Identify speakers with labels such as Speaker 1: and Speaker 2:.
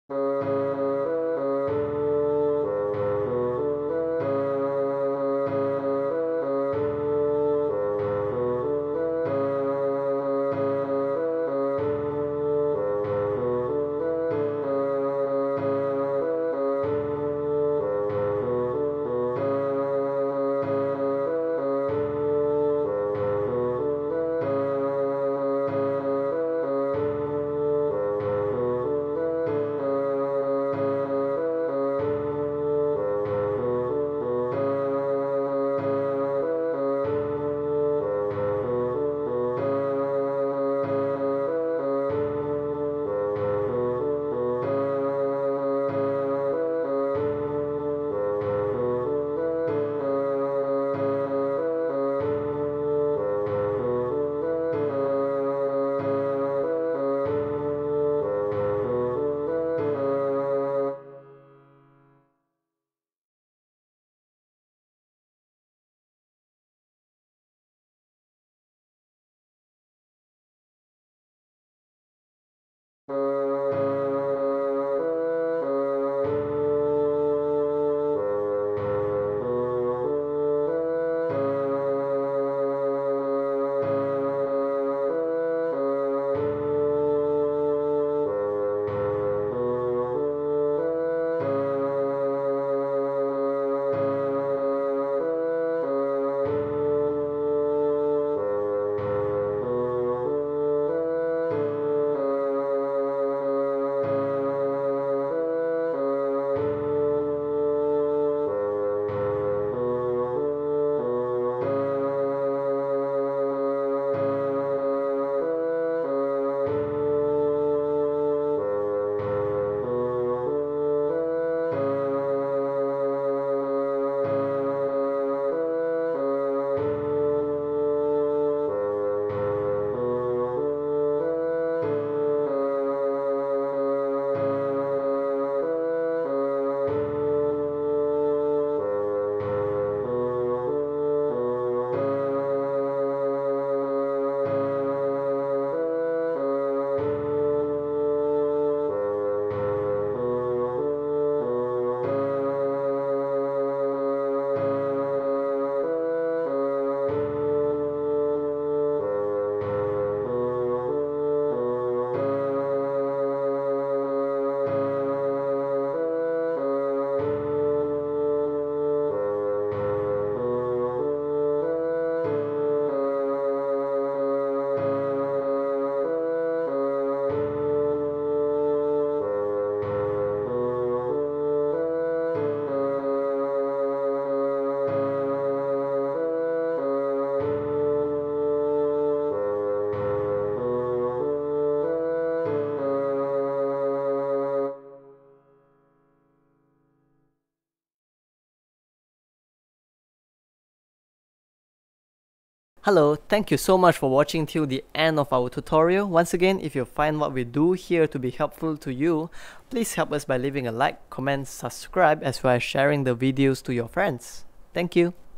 Speaker 1: Hello, thank you so much for watching till the end of our tutorial. Once again, if you find what we do here to be helpful to you, please help us by leaving a like, comment, subscribe, as well as sharing the videos to your friends. Thank you.